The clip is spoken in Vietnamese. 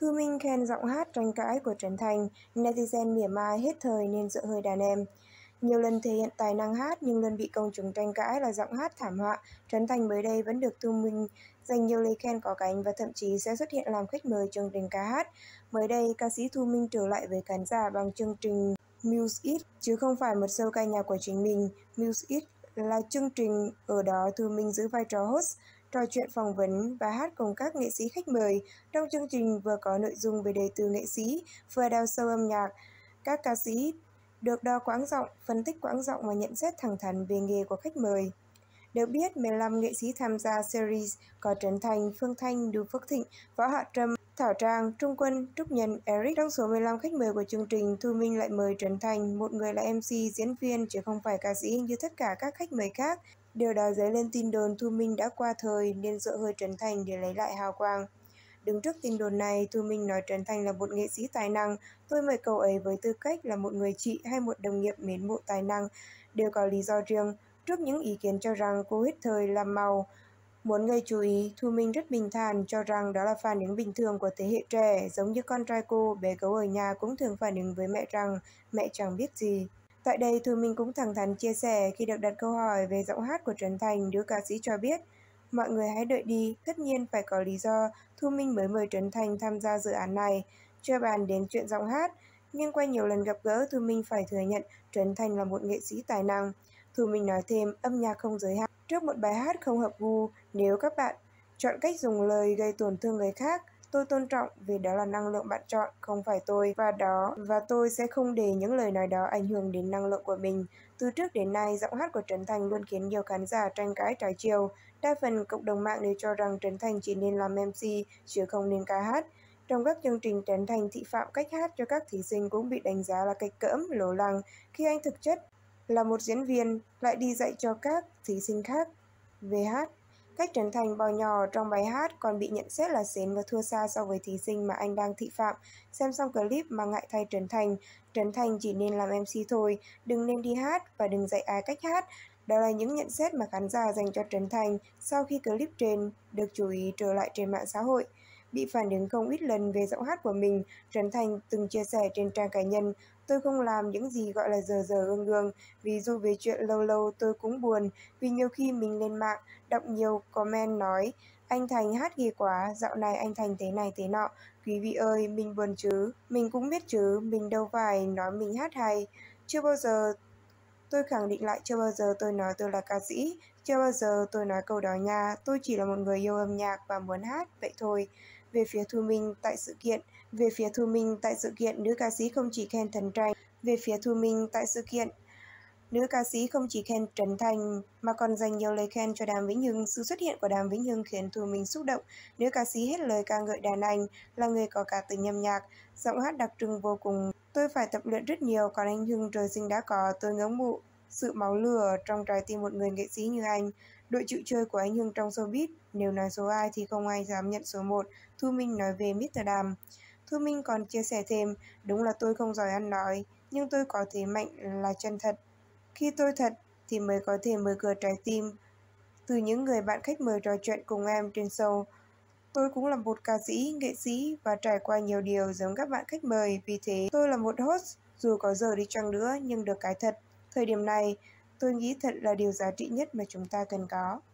Thu Minh khen giọng hát tranh cãi của Trấn Thành, netizen mỉa mai hết thời nên dựa hơi đàn em. Nhiều lần thể hiện tài năng hát nhưng luôn bị công chúng tranh cãi là giọng hát thảm họa. Trấn Thành mới đây vẫn được Thu Minh dành nhiều lời khen có cánh và thậm chí sẽ xuất hiện làm khách mời chương trình ca hát. Mới đây, ca sĩ Thu Minh trở lại với khán giả bằng chương trình Muse It, chứ không phải một show ca nhạc của chính mình. Muse It là chương trình ở đó Thu Minh giữ vai trò host, trò chuyện phỏng vấn và hát cùng các nghệ sĩ khách mời. Trong chương trình vừa có nội dung về đời tư nghệ sĩ, vừa đào sâu âm nhạc. Các ca sĩ được đo quãng giọng, phân tích quãng giọng và nhận xét thẳng thắn về nghề của khách mời. Được biết, 15 nghệ sĩ tham gia series có Trấn Thành, Phương Thanh, Đu Phước Thịnh, Võ Hạ Trâm, Thảo Trang, Trung Quân, Trúc Nhân, Eric. Trong số 15 khách mời của chương trình, Thu Minh lại mời Trấn Thành, một người là MC, diễn viên chứ không phải ca sĩ như tất cả các khách mời khác. Điều đó dấy lên tin đồn Thu Minh đã qua thời nên dựa hơi Trấn Thành để lấy lại hào quang. Đứng trước tin đồn này, Thu Minh nói Trấn Thành là một nghệ sĩ tài năng. Tôi mời cậu ấy với tư cách là một người chị hay một đồng nghiệp mến mộ tài năng, đều có lý do riêng. Trước những ý kiến cho rằng cô hết thời làm màu, muốn gây chú ý, Thu Minh rất bình thản cho rằng đó là phản ứng bình thường của thế hệ trẻ, giống như con trai cô, bé gấu ở nhà cũng thường phản ứng với mẹ rằng mẹ chẳng biết gì. Tại đây, Thu Minh cũng thẳng thắn chia sẻ khi được đặt câu hỏi về giọng hát của Trấn Thành, nữ ca sĩ cho biết. Mọi người hãy đợi đi, tất nhiên phải có lý do, Thu Minh mới mời Trấn Thành tham gia dự án này, chưa bàn đến chuyện giọng hát. Nhưng qua nhiều lần gặp gỡ, Thu Minh phải thừa nhận Trấn Thành là một nghệ sĩ tài năng. Thu Minh nói thêm, âm nhạc không giới hạn. Trước một bài hát không hợp gu, nếu các bạn chọn cách dùng lời gây tổn thương người khác, tôi tôn trọng vì đó là năng lượng bạn chọn, không phải tôi, và tôi sẽ không để những lời nói đó ảnh hưởng đến năng lượng của mình. Từ trước đến nay, giọng hát của Trấn Thành luôn khiến nhiều khán giả tranh cãi trái chiều. Đa phần cộng đồng mạng đều cho rằng Trấn Thành chỉ nên làm MC chứ không nên ca hát. Trong các chương trình, Trấn Thành thị phạm cách hát cho các thí sinh cũng bị đánh giá là kịch cỡm, lố lăng, khi anh thực chất là một diễn viên lại đi dạy cho các thí sinh khác về hát. Cách Trấn Thành bò nhỏ trong bài hát còn bị nhận xét là xến và thua xa so với thí sinh mà anh đang thị phạm. Xem xong clip mà ngại thay Trấn Thành chỉ nên làm MC thôi, đừng nên đi hát và đừng dạy ai cách hát. Đó là những nhận xét mà khán giả dành cho Trấn Thành sau khi clip trên được chú ý trở lại trên mạng xã hội. Bị phản ứng không ít lần về giọng hát của mình, Trấn Thành từng chia sẻ trên trang cá nhân, tôi không làm những gì gọi là dở dở ương ương, ví dụ về chuyện lâu lâu tôi cũng buồn, vì nhiều khi mình lên mạng, đọc nhiều comment nói, anh Thành hát ghê quá, dạo này anh Thành thế này thế nọ, quý vị ơi, mình buồn chứ, mình cũng biết chứ, mình đâu phải nói mình hát hay, chưa bao giờ tôi khẳng định lại chưa bao giờ tôi nói tôi là ca sĩ, chưa bao giờ tôi nói câu đó nha, tôi chỉ là một người yêu âm nhạc và muốn hát, vậy thôi. Về phía Thu Minh tại sự kiện, nữ ca sĩ không chỉ khen Trấn Thành mà còn dành nhiều lời khen cho Đàm Vĩnh Hưng. Sự xuất hiện của Đàm Vĩnh Hưng khiến Thu Minh xúc động. Nữ ca sĩ hết lời ca ngợi đàn anh, là người có cả tình âm nhạc, giọng hát đặc trưng vô cùng. Tôi phải tập luyện rất nhiều, còn anh Hưng trời sinh đã có, tôi ngưỡng mộ sự máu lửa trong trái tim một người nghệ sĩ như anh. Độ chịu chơi của anh Hưng trong showbiz, nếu nói số ai thì không ai dám nhận số 1, Thu Minh nói về Mr. Đàm. Thu Minh còn chia sẻ thêm, đúng là tôi không giỏi ăn nói, nhưng tôi có thế mạnh là chân thật. Khi tôi thật thì mới có thể mở cửa trái tim. Từ những người bạn khách mời trò chuyện cùng em trên show, tôi cũng là một ca sĩ, nghệ sĩ và trải qua nhiều điều giống các bạn khách mời, vì thế tôi là một host, dù có giờ đi chăng nữa nhưng được cái thật. Thời điểm này, tôi nghĩ thật là điều giá trị nhất mà chúng ta cần có.